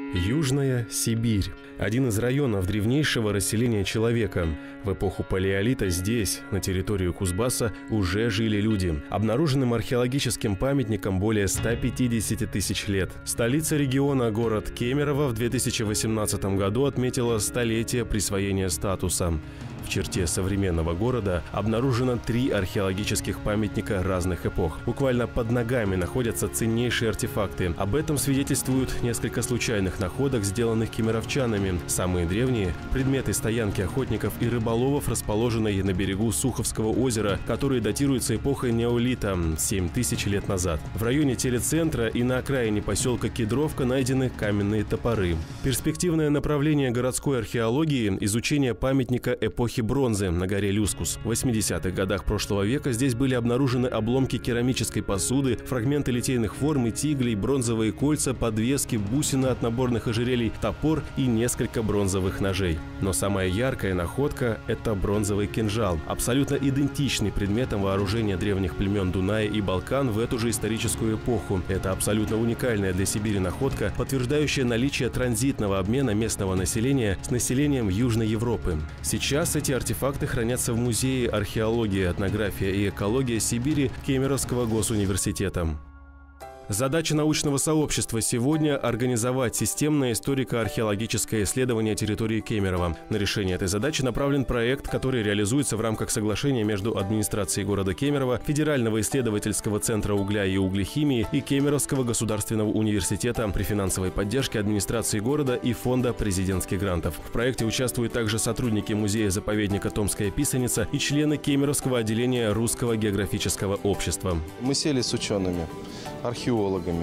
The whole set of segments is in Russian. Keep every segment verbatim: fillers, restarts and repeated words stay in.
Южная Сибирь – один из районов древнейшего расселения человека. В эпоху палеолита здесь, на территории Кузбасса, уже жили люди. Обнаруженным археологическим памятником более ста пятидесяти тысяч лет. Столица региона, город Кемерово, в две тысячи восемнадцатом году отметила столетие присвоения статуса. В черте современного города обнаружено три археологических памятника разных эпох. Буквально под ногами находятся ценнейшие артефакты. Об этом свидетельствуют несколько случайных находок, сделанных кемеровчанами. Самые древние – предметы стоянки охотников и рыболовов, расположенной на берегу Суховского озера, которые датируются эпохой неолита – семь тысяч лет назад. В районе телецентра и на окраине поселка Кедровка найдены каменные топоры. Перспективное направление городской археологии – изучение памятника эпохи бронзы на горе Люскус. В восьмидесятых годах прошлого века здесь были обнаружены обломки керамической посуды, фрагменты литейных форм и тиглей, бронзовые кольца, подвески, бусины от наборных ожерелий, топор и несколько бронзовых ножей. Но самая яркая находка – это бронзовый кинжал, абсолютно идентичный предметам вооружения древних племен Дуная и Балкан в эту же историческую эпоху. Это абсолютно уникальная для Сибири находка, подтверждающая наличие транзитного обмена местного населения с населением Южной Европы. Сейчас эти артефакты хранятся в Музее археологии, этнография и экология Сибири Кемеровского госуниверситета. Задача научного сообщества сегодня – организовать системное историко-археологическое исследование территории Кемерово. На решение этой задачи направлен проект, который реализуется в рамках соглашения между администрацией города Кемерово, Федерального исследовательского центра угля и углехимии и Кемеровского государственного университета при финансовой поддержке администрации города и фонда президентских грантов. В проекте участвуют также сотрудники музея-заповедника «Томская писаница» и члены Кемеровского отделения Русского географического общества. Мы сели с учеными, археологами,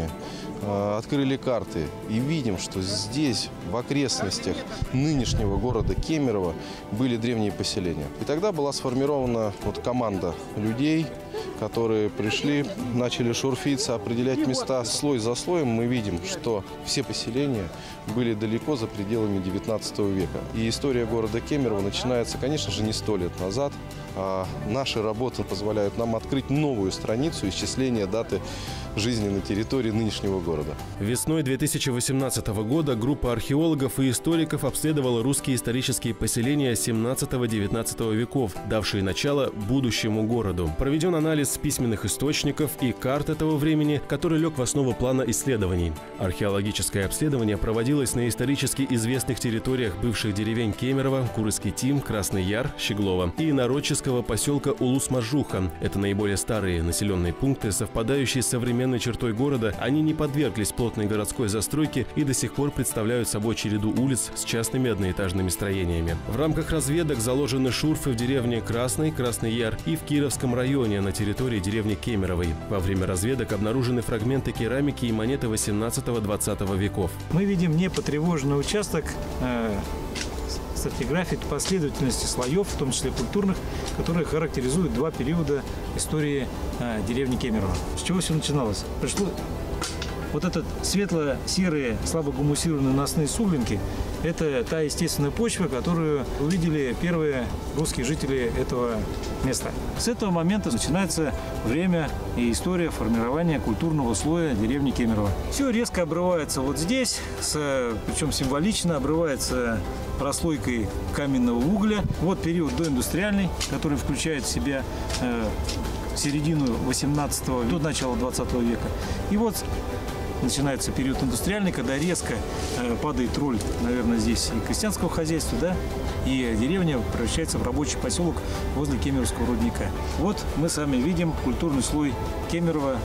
открыли карты и видим, что здесь, в окрестностях нынешнего города Кемерово, были древние поселения. И тогда была сформирована вот команда людей, которые пришли, начали шурфиться, определять места слой за слоем. Мы видим, что все поселения были далеко за пределами девятнадцатого века. И история города Кемерово начинается, конечно же, не сто лет назад. А наши работы позволяют нам открыть новую страницу исчисления даты жизни на территории нынешнего города. Весной две тысячи восемнадцатого года группа археологов и историков обследовала русские исторические поселения семнадцатого-девятнадцатого веков, давшие начало будущему городу. Проведен анализ письменных источников и карт этого времени, который лег в основу плана исследований. Археологическое обследование проводилось на исторически известных территориях бывших деревень Кемерово, Курыский Тим, Красный Яр, Щеглово и народческого поселка Улус-Мажуха. Это наиболее старые населенные пункты, совпадающие с современной чертой города. Они не подверглись плотной городской застройке и до сих пор представляют собой череду улиц с частными одноэтажными строениями. В рамках разведок заложены шурфы в деревне Красный, Красный Яр и в Кировском районе на территории деревни Кемеровой. Во время разведок обнаружены фрагменты керамики и монеты восемнадцатого-двадцатого веков. Мы видим непотревоженный участок э стратиграфии последовательности слоев, в том числе культурных, которые характеризуют два периода истории э, деревни Кемерово. С чего все начиналось? Пришло вот этот светло-серые, слабо гумусированные настные суглинки. Это та естественная почва, которую увидели первые русские жители этого места. С этого момента начинается время и история формирования культурного слоя деревни Кемерово. Все резко обрывается вот здесь, с, причем символично обрывается прослойкой каменного угля. Вот период доиндустриальный, который включает в себя э, середину восемнадцатого до начала двадцатого века. И вот начинается период индустриальный, когда резко э, падает роль, наверное, здесь и крестьянского хозяйства, да, и деревня превращается в рабочий поселок возле Кемеровского рудника. Вот мы сами видим культурный слой Кемерово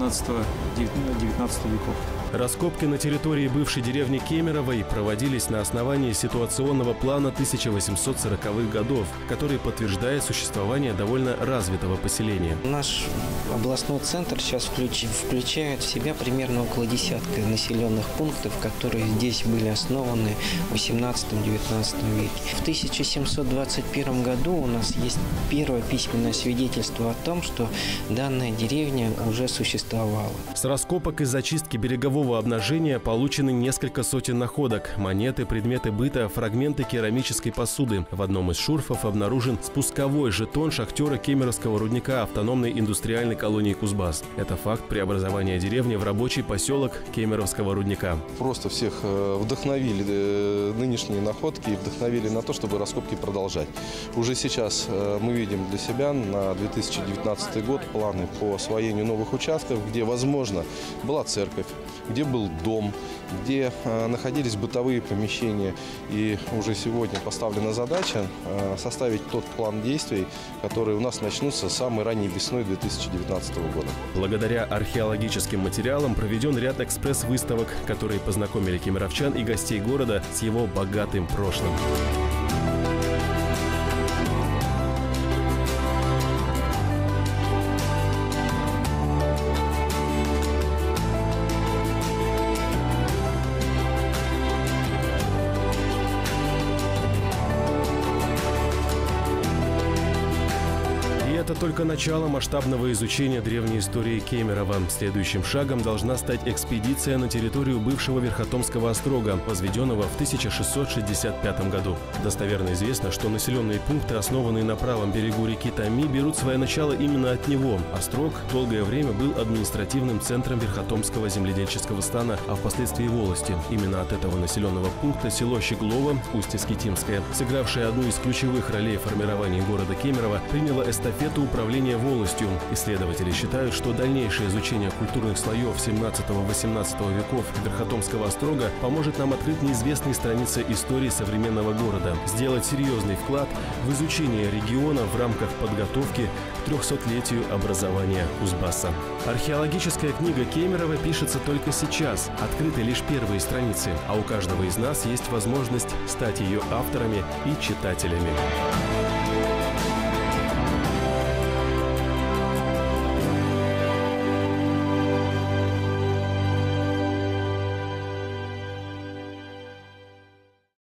восемнадцатого-девятнадцатого веков. Раскопки на территории бывшей деревни Кемеровой проводились на основании ситуационного плана тысяча восемьсот сороковых годов, который подтверждает существование довольно развитого поселения. Наш областной центр сейчас включ... включает в себя примерно около десятка населенных пунктов, которые здесь были основаны в восемнадцатом-девятнадцатом веке. В тысяча семьсот двадцать первом году у нас есть первое письменное свидетельство о том, что данная деревня уже существовала. С раскопок и зачистки берегового нового обнажения получены несколько сотен находок – монеты, предметы быта, фрагменты керамической посуды. В одном из шурфов обнаружен спусковой жетон шахтера Кемеровского рудника автономной индустриальной колонии Кузбасс. Это факт преобразования деревни в рабочий поселок Кемеровского рудника. Просто всех вдохновили нынешние находки и вдохновили на то, чтобы раскопки продолжать. Уже сейчас мы видим для себя на две тысячи девятнадцатый год планы по освоению новых участков, где, возможно, была церковь, где был дом, где э, находились бытовые помещения. И уже сегодня поставлена задача э, составить тот план действий, который у нас начнутся самой ранней весной две тысячи девятнадцатого года. Благодаря археологическим материалам проведен ряд экспресс-выставок, которые познакомили кемеровчан и гостей города с его богатым прошлым. Это только начало масштабного изучения древней истории Кемерово. Следующим шагом должна стать экспедиция на территорию бывшего Верхотомского острога, возведенного в тысяча шестьсот шестьдесят пятом году. Достоверно известно, что населенные пункты, основанные на правом берегу реки Томи, берут свое начало именно от него. Острог долгое время был административным центром Верхотомского земледельческого стана, а впоследствии волости. Именно от этого населенного пункта село Щеглово, Устье-Скитимское, сыгравшее одну из ключевых ролей в формировании города Кемерово, приняло эстафету управления волостью. Исследователи считают, что дальнейшее изучение культурных слоев семнадцатого-восемнадцатого веков Верхотомского острога поможет нам открыть неизвестные страницы истории современного города, сделать серьезный вклад в изучение региона в рамках подготовки к трехсотлетию образования Кузбасса. Археологическая книга Кемерово пишется только сейчас, открыты лишь первые страницы, а у каждого из нас есть возможность стать ее авторами и читателями.